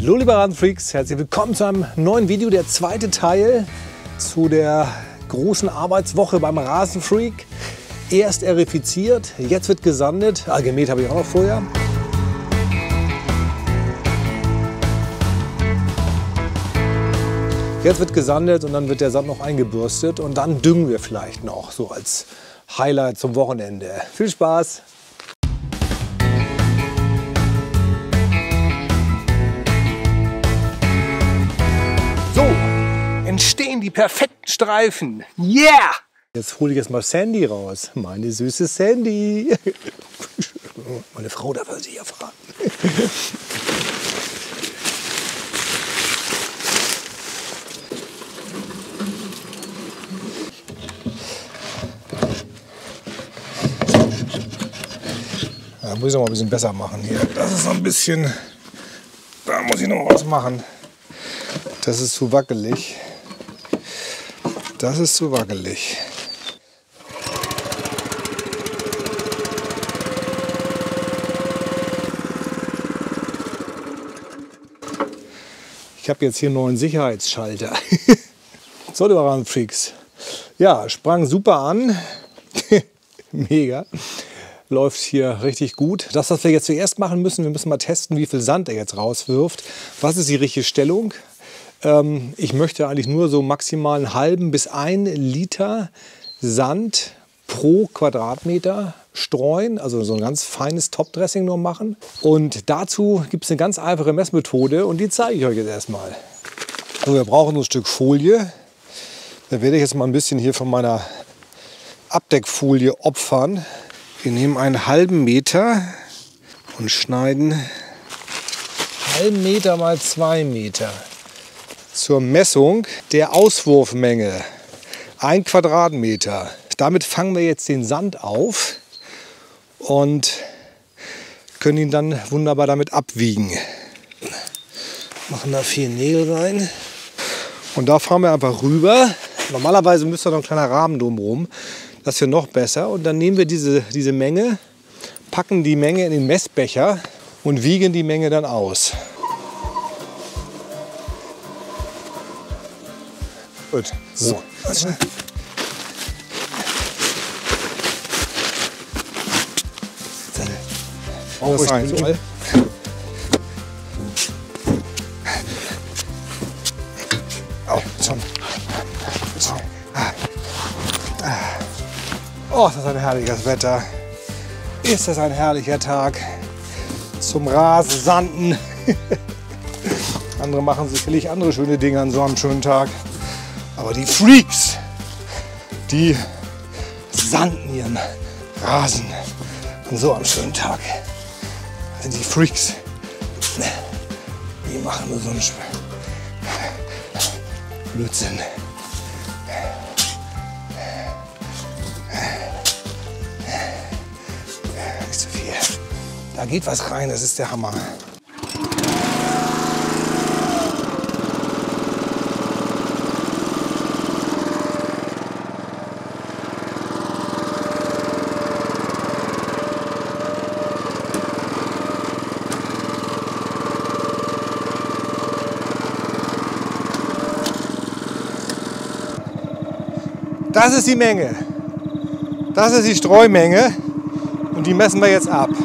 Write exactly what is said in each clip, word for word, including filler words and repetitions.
Hallo liebe Rasenfreaks, herzlich willkommen zu einem neuen Video, der zweite Teil zu der großen Arbeitswoche beim Rasenfreak. Erst erifiziert, jetzt wird gesandet, ah, gemäht habe ich auch noch vorher. Jetzt wird gesandet und dann wird der Sand noch eingebürstet und dann düngen wir vielleicht noch, so als Highlight zum Wochenende. Viel Spaß! So, entstehen die perfekten Streifen. Yeah! Jetzt hole ich jetzt mal Sandy raus. Meine süße Sandy. Meine Frau darf er sich ja fragen. Da muss ich noch mal ein bisschen besser machen hier. Das ist noch ein bisschen. Da muss ich noch was machen. Das ist zu wackelig. Das ist zu wackelig. Ich habe jetzt hier einen neuen Sicherheitsschalter. So, liebe Rasenfreaks. Ja, sprang super an. Mega. Läuft hier richtig gut. Das, was wir jetzt zuerst machen müssen, wir müssen mal testen, wie viel Sand er jetzt rauswirft. Was ist die richtige Stellung? Ähm, ich möchte eigentlich nur so maximal einen halben bis ein Liter Sand pro Quadratmeter streuen, also so ein ganz feines Topdressing nur machen. Und dazu gibt es eine ganz einfache Messmethode und die zeige ich euch jetzt erstmal. So, wir brauchen so ein Stück Folie. Da werde ich jetzt mal ein bisschen hier von meiner Abdeckfolie opfern. Wir nehmen einen halben Meter und schneiden halben Meter mal zwei Meter. Zur Messung der Auswurfmenge. Ein Quadratmeter. Damit fangen wir jetzt den Sand auf und können ihn dann wunderbar damit abwiegen. Machen da vier Nägel rein. Und da fahren wir einfach rüber. Normalerweise müsste noch ein kleiner Rahmen drumherum. Das wäre noch besser. Und dann nehmen wir diese, diese Menge, packen die Menge in den Messbecher und wiegen die Menge dann aus. Gut. So. Oh, das rein. So. Oh, schon. So. Oh, ist das ein herrliches Wetter. Ist das ein herrlicher Tag zum Rasensanden. Andere machen sicherlich andere schöne Dinge an so einem schönen Tag. Aber die Freaks, die sanden ihren Rasen an so einem schönen Tag. Das sind die Freaks. Die machen nur so einen Blödsinn. Nicht zu viel. Da geht was rein, das ist der Hammer. Das ist die Menge. Das ist die Streumenge und die messen wir jetzt ab.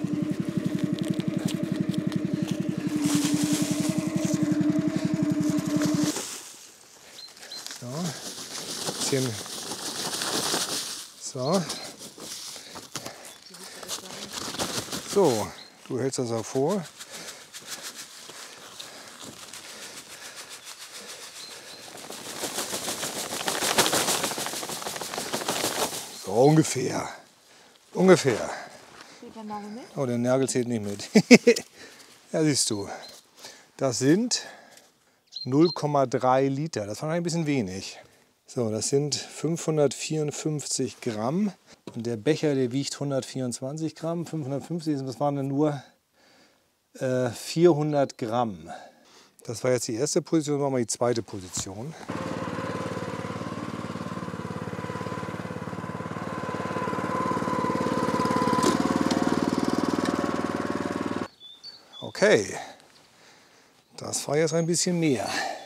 So, bisschen. So. So, du hältst das auch vor. So ungefähr. Ungefähr. Zählt der Nagel mit? Oh, der Nagel zählt nicht mit. Ja, siehst du. Das sind null Komma drei Liter. Das war ein bisschen wenig. So, das sind fünfhundertvierundfünfzig Gramm. Und der Becher, der wiegt hundertvierundzwanzig Gramm. fünfhundertfünfzig, das waren dann nur äh, vierhundert Gramm. Das war jetzt die erste Position, machen wir die zweite Position. Okay, Das war jetzt ein bisschen mehr.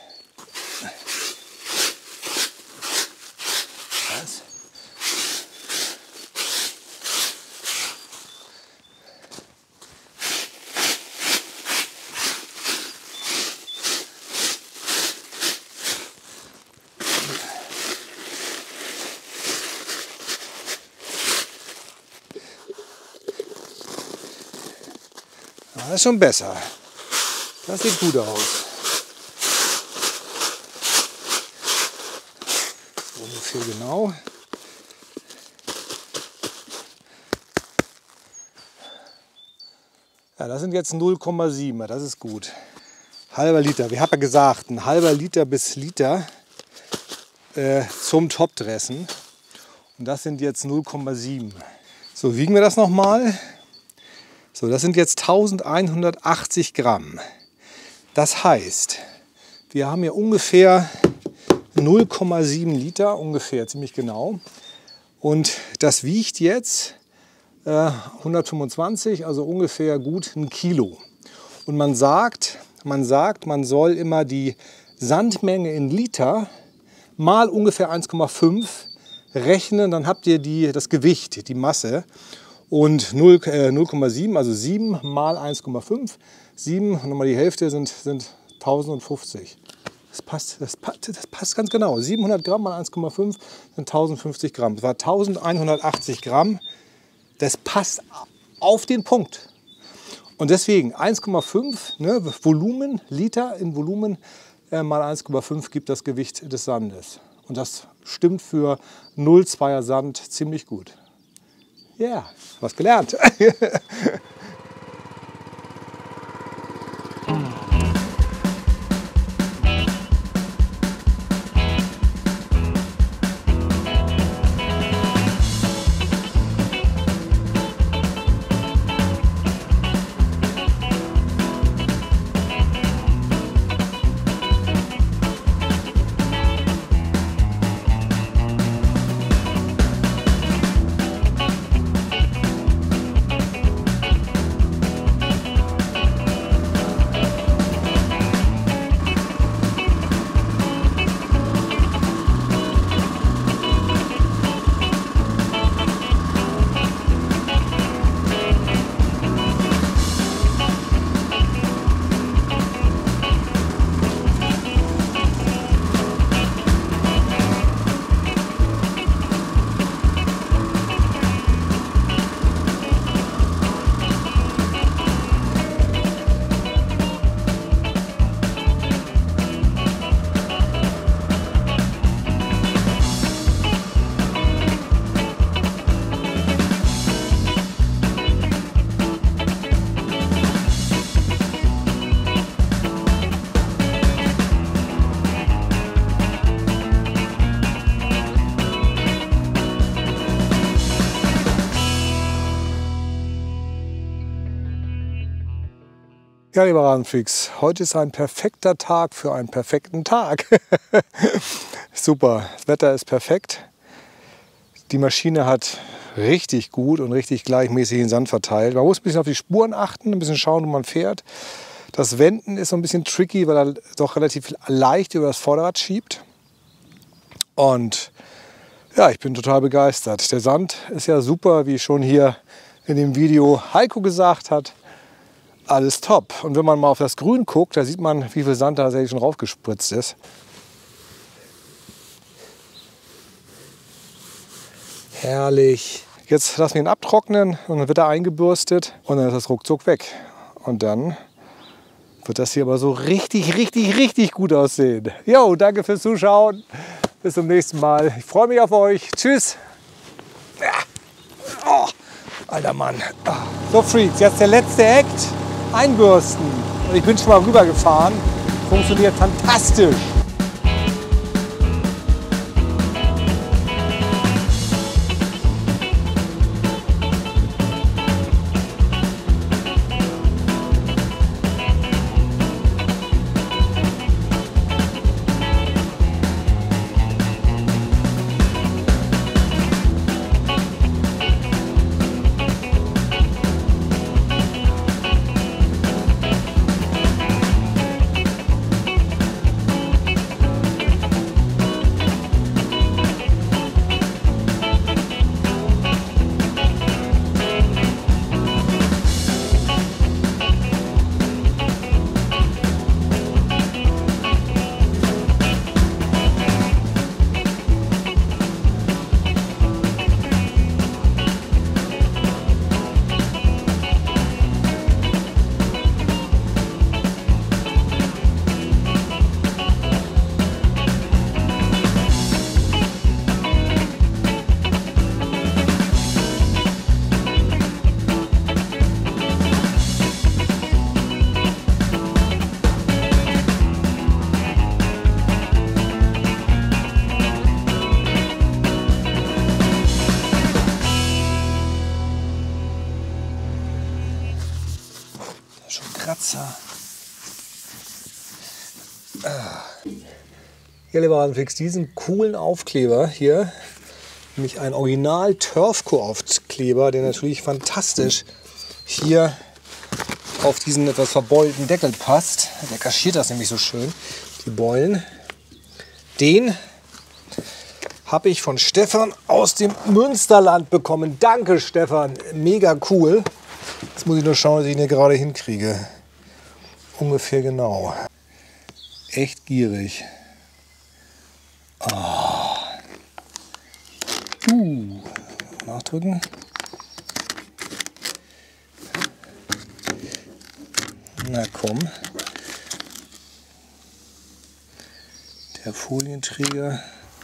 Was? Das ist schon besser. Das sieht gut aus. So ungefähr genau. Ja, das sind jetzt null Komma sieben. Das ist gut. Halber Liter. Wir haben ja gesagt, ein halber Liter bis Liter äh, zum Topdressen. Und das sind jetzt null Komma sieben. So, wiegen wir das nochmal. So, das sind jetzt eintausendeinhundertachtzig Gramm. Das heißt, wir haben hier ungefähr null Komma sieben Liter, ungefähr, ziemlich genau. Und das wiegt jetzt äh, hundertfünfundzwanzig, also ungefähr gut ein Kilo. Und man sagt, man sagt, man soll immer die Sandmenge in Liter mal ungefähr eins Komma fünf rechnen, dann habt ihr die, das Gewicht, die Masse. Und null Komma sieben, also sieben mal eins Komma fünf, sieben und nochmal die Hälfte sind, sind tausendfünfzig. Das passt, das, das passt ganz genau. siebenhundert Gramm mal eins Komma fünf sind tausendfünfzig Gramm. Das war eintausendeinhundertachtzig Gramm. Das passt auf den Punkt. Und deswegen eins Komma fünf, ne, Volumen, Liter in Volumen äh, mal eins Komma fünf gibt das Gewicht des Sandes. Und das stimmt für null Komma zweier Sand ziemlich gut. Ja, yeah, was gelernt. Ja, lieber Rasenfreaks, heute ist ein perfekter Tag für einen perfekten Tag. Super, das Wetter ist perfekt. Die Maschine hat richtig gut und richtig gleichmäßig den Sand verteilt. Man muss ein bisschen auf die Spuren achten, ein bisschen schauen, wo man fährt. Das Wenden ist so ein bisschen tricky, weil er doch relativ leicht über das Vorderrad schiebt. Und ja, ich bin total begeistert. Der Sand ist ja super, wie schon hier in dem Video Heiko gesagt hat. Alles top. Und wenn man mal auf das Grün guckt, da sieht man, wie viel Sand da tatsächlich schon raufgespritzt ist. Herrlich. Jetzt lassen wir ihn abtrocknen und dann wird er eingebürstet und dann ist das ruckzuck weg. Und dann wird das hier aber so richtig, richtig, richtig gut aussehen. Jo, danke fürs Zuschauen. Bis zum nächsten Mal. Ich freue mich auf euch. Tschüss. Ja. Oh, alter Mann. So, Freaks, jetzt der letzte Act. Einbürsten. Und ich bin schon mal rübergefahren. Funktioniert fantastisch. Kratzer. Ja, lieber Rasenfreaks, diesen coolen Aufkleber hier, nämlich ein Original Turfco-Aufkleber, der natürlich fantastisch hier auf diesen etwas verbeulten Deckel passt. Der kaschiert das nämlich so schön, die Beulen. Den habe ich von Stefan aus dem Münsterland bekommen. Danke, Stefan. Mega cool. Jetzt muss ich nur schauen, dass ich ihn hier gerade hinkriege. Ungefähr genau. Echt gierig. Oh. Uh. Nachdrücken. Na komm. Der Folienträger.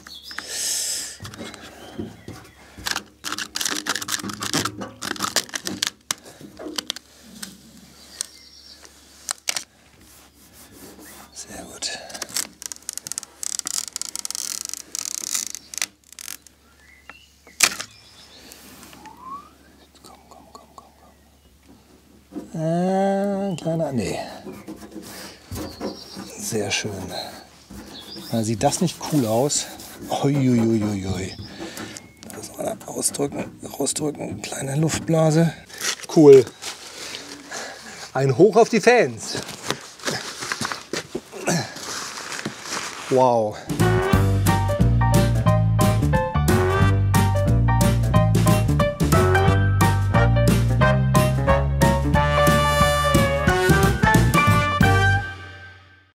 Sehr gut. Komm, komm, komm, komm, komm. Äh, kleiner, nee. Sehr schön. Na, sieht das nicht cool aus? Uiuiuiui. Das mal ausdrücken, rausdrücken, kleine Luftblase. Cool. Ein Hoch auf die Fans. Wow.